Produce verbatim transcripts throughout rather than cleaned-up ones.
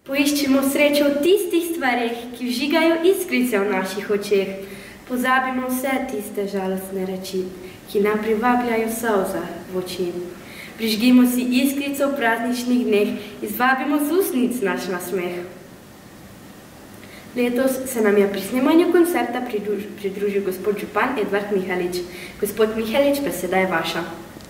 Poiščimo srečo v tistih stvarih, ki vžigajo iskrice v naših očeh. Pozabimo vse tiste žalostne reči, ki nam privabljajo solza v oči. Prižgimo si iskrico v prazničnih dneh, izvabimo z ustnic naš nasmeh. Letos se nam je pri snemanju koncerta pridruž, pridružil gospod župan Edvard Mihalič. Gospod Mihalič, beseda je vaša.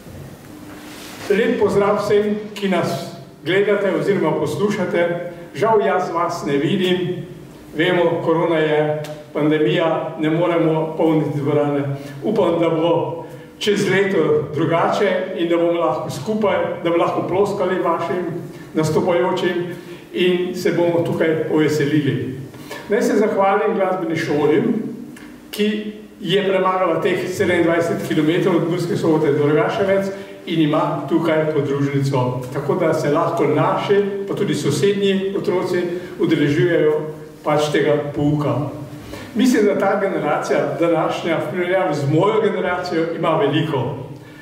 Lep pozdrav vsem, ki nas gledate oziroma poslušate. Žal jaz vas ne vidim. Vemo, korona je pandemija, ne moremo polniti dvorane. Upam, da bo čez leto drugače in da bomo lahko skupaj, da bomo lahko ploskali vašim nastopajočim in se bomo tukaj poveselili. Naj se zahvalim glasbeni šoli, ki je premagala teh sedemindvajset kilometrov od Murske Sobote do Rogaševec in ima tukaj podružnico. Tako da se lahko naši, pa tudi sosednji otroci udeležujejo pač tega pouka. Mislim, da ta generacija, današnja, v primerjavi z mojo generacijo, ima veliko.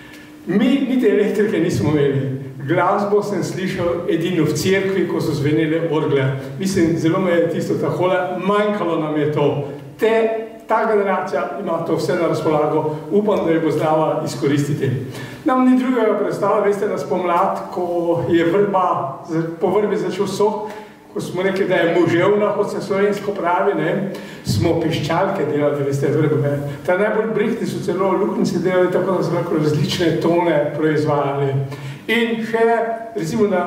Mi niti elektrike nismo imeli. Glasbo sem slišal edino v cerkvi, ko so zvenele orgle. Mislim, zelo me je tisto takole, manjkalo nam je to. Te, ta generacija ima to vse na razpolago, upam, da jo bo znala izkoristiti. Nam ni drugega predstavlja, veste, da spomlad, ko je vrba, po vrbi začel sok, ko smo rekli, da je moževna, kot se slovensko pravi, ne, smo piščalke delali, veste, vrbe. Ta najbolj brihtni so celo luknjice delali, tako da so lahko različne tone proizvajali. In še, recimo na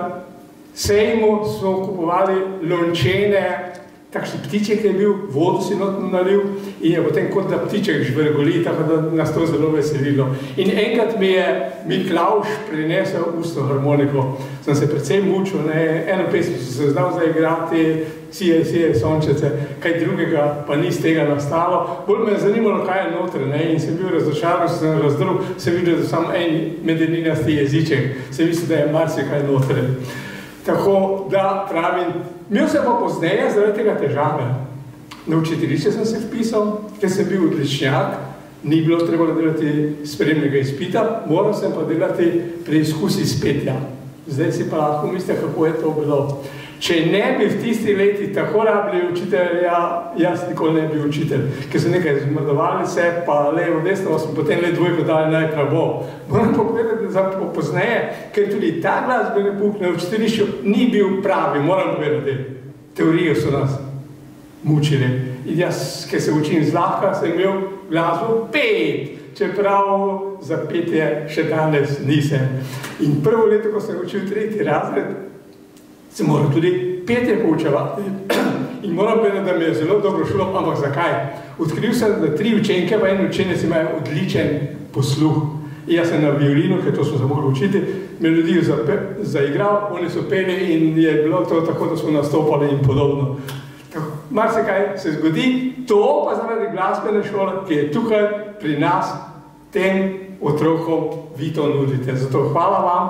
sejmu smo kupovali lončene, takšni ptiček je bil, vodo si notno nalil in je potem kot da ptiček žvrgoli, tako da nas to zelo veselilo. In enkrat mi je Miklavž prinesel ustno harmoniko. Sem se precej mučil, ne, eno pesmo sem se znal zaigrati, sije, sije, sončece, kaj drugega pa ni z tega nastalo. Bolj me je zanimalo, kaj je noter, ne, in sem bil razočaran, sem razdrl, sem videl, da samo en medeninasti jeziček, sem mislil, da je marsikaj noter. Tako da pravim, imel sem pa pozneje zaradi tega težave. Na učiteljišče sem se vpisal, ker sem bil odličnjak, ni bilo treba delati spremnega izpita, moral sem pa delati preizkus iz petja. Zdaj si pa lahko mislite, kako je to bilo. Če ne bi v tisti leti tako rabili učitelja, jaz nikoli ne bi učitelj, ker so nekaj zmrdovali se, pa levo, desno, smo potem le dvojko dali najprav bo. Moram pa povedati, da pozneje, ker tudi ta glasbeni pouk na učiteljišču ni bil pravi, moram povedati. Teorijo so nas mučili. In jaz, ker se učim zlahka, sem imel glasbo pet, čeprav za petje še danes nisem. In prvo leto, ko sem učil tretji razred, sem moral tudi petje poučevati. In moram povedati, da mi je zelo dobro šlo, ampak zakaj? Odkril sem, da tri učenke, pa en učenec imajo odličen posluh. In jaz sem na violinu, ker to smo se mogli učiti, melodijo zaigral, oni so peli in je bilo to tako, da smo nastopali in podobno. Marsikaj se zgodi, to pa zaradi glasbene šole, ki je tukaj pri nas, tem otrokom vi to nudite. Zato hvala vam.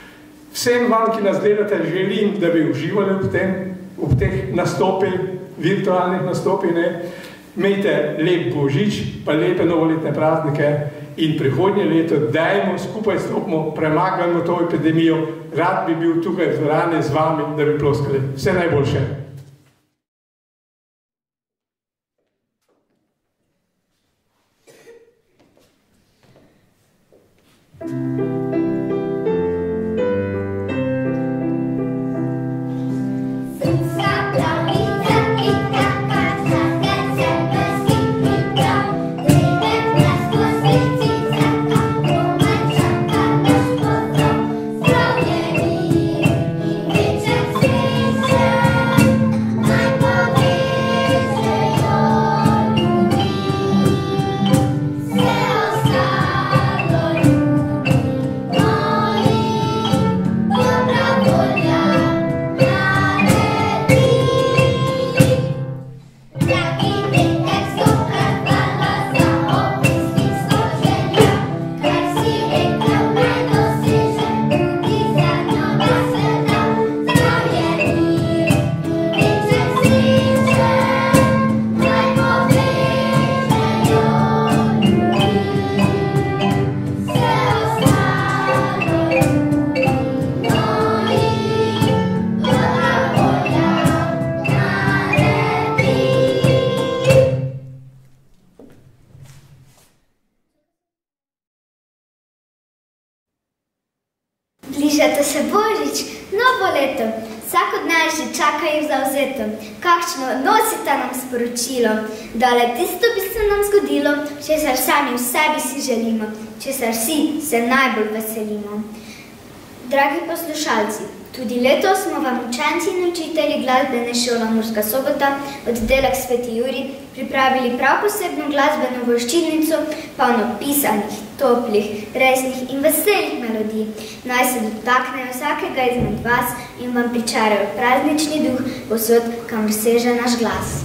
Vsem vam, ki nas gledate, želim, da bi uživali v tem, v teh nastopih, virtualnih nastopih, ne. Imejte lep Božič, pa lepe novoletne praznike in prihodnje leto dajmo, skupaj stopimo, premagajmo to epidemijo. Rad bi bil tukaj v dvorani z vami, da bi ploskali. Vse najboljše. Thank you. Bližata se Božič, novo leto, vsak od nas že čakajo zavzeto, kakšno nosita nam sporočilo, da le tisto bi se nam zgodilo, česar sami v sebi si želimo, česar si se najbolj veselimo. Dragi poslušalci, tudi letos smo vam učenci in učitelji glasbene šole Murska Sobota, oddelek Sveti Jurij, pripravili prav posebno glasbeno voščilnico, polno pisanih, toplih, resnih in veselih melodij. Naj se dotaknejo vsakega izmed vas in vam pričarajo praznični duh povsod, kamor seže naš glas.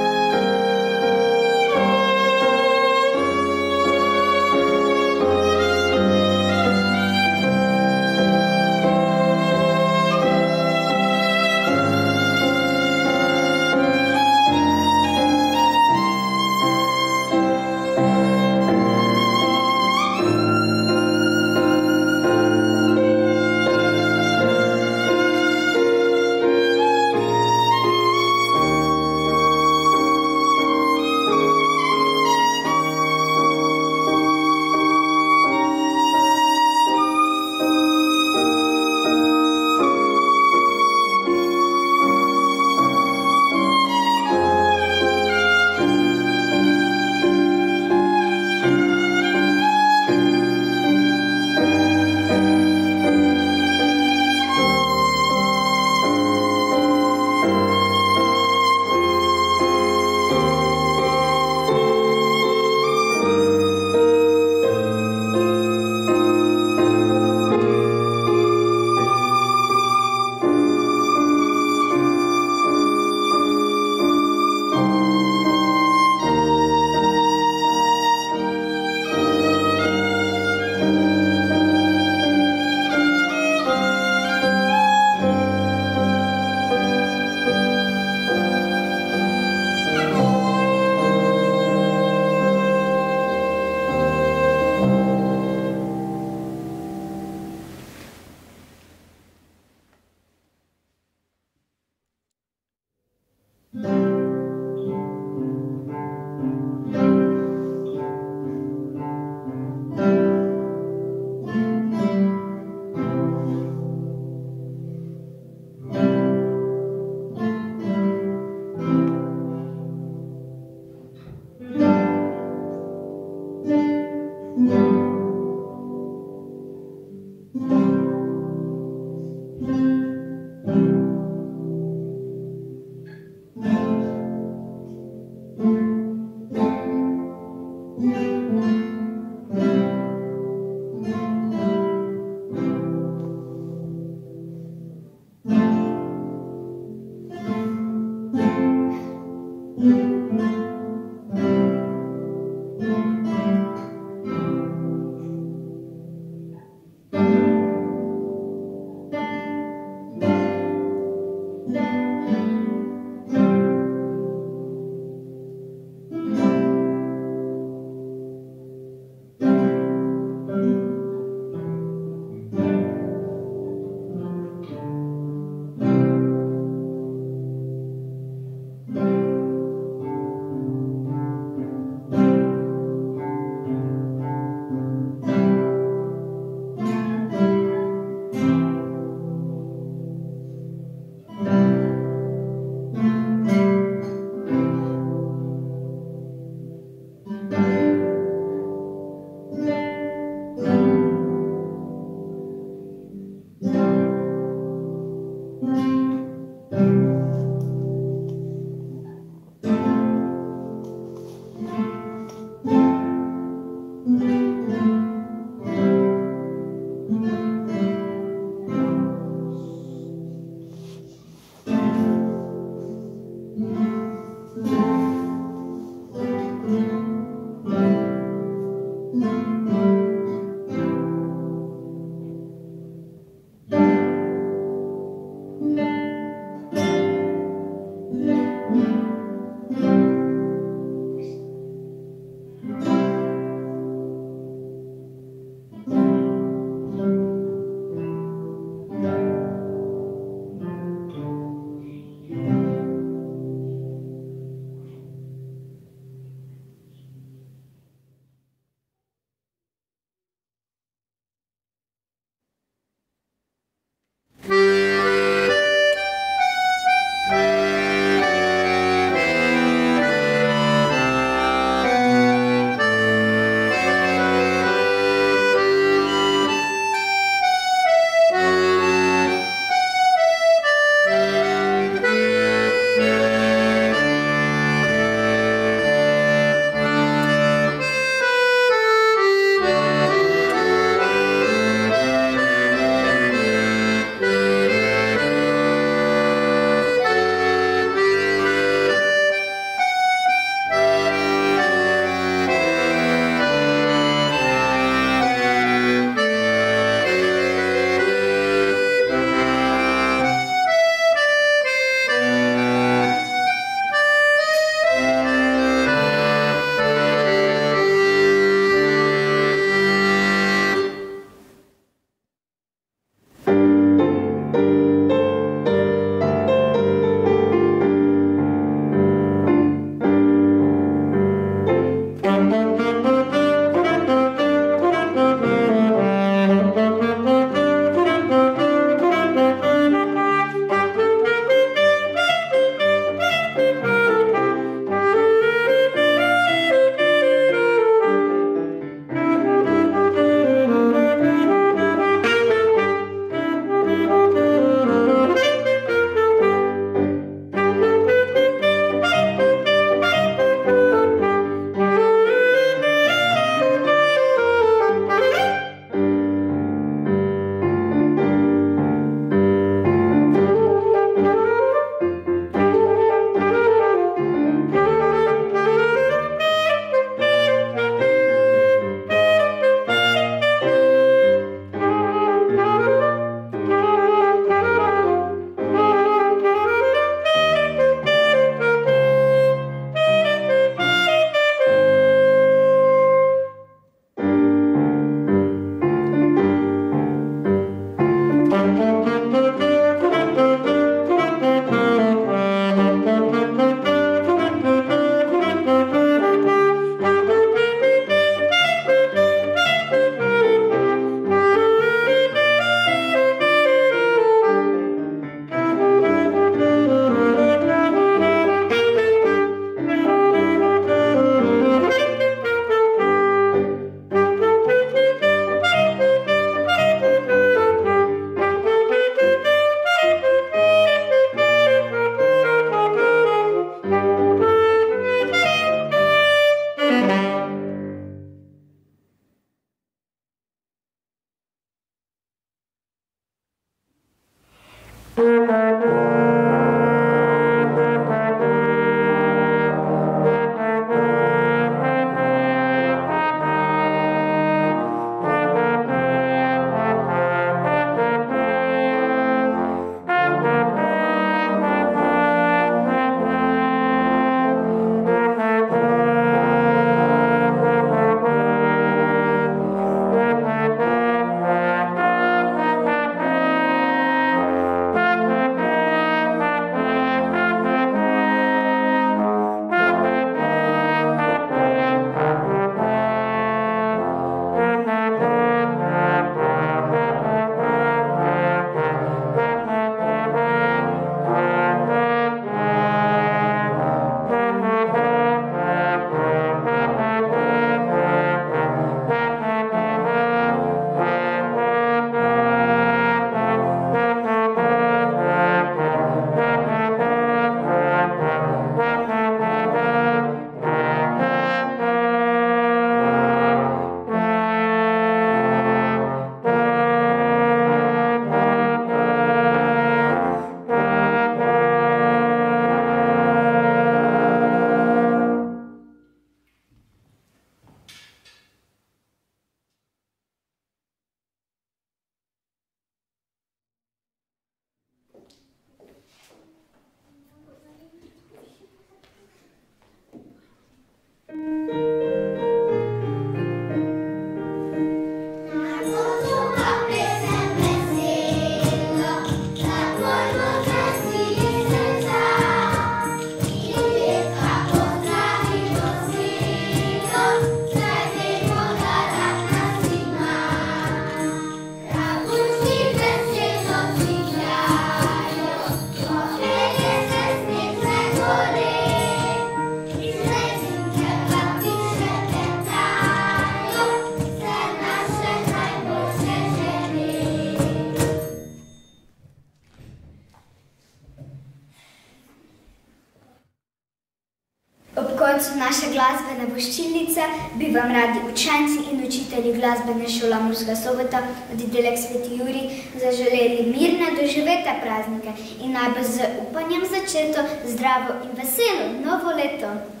naša glasbena voščilnica bi vam radi učenci in učitelji glasbene šole Murska Sobota, oddelek Sveti Jurij, zaželeli mirne doživete praznike in najbolj z upanjem začeto zdravo in veselo novo leto.